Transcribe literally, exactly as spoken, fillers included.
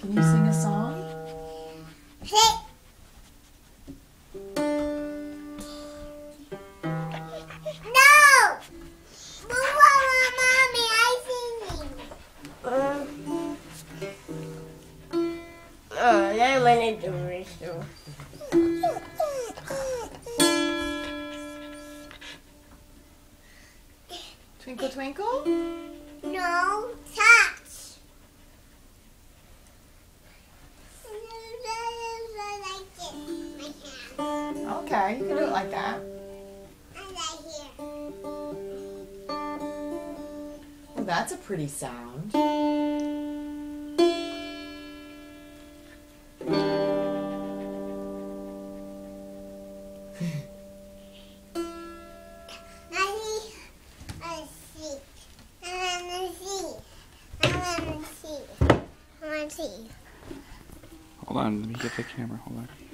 Can you sing a song? No! Mommy, I singing. Uh, oh, then when I do it, so. Twinkle, twinkle? No, touch. Okay, you can do it like that. And right here. Well, that's a pretty sound. See. Hold on, let me get the camera. Hold on.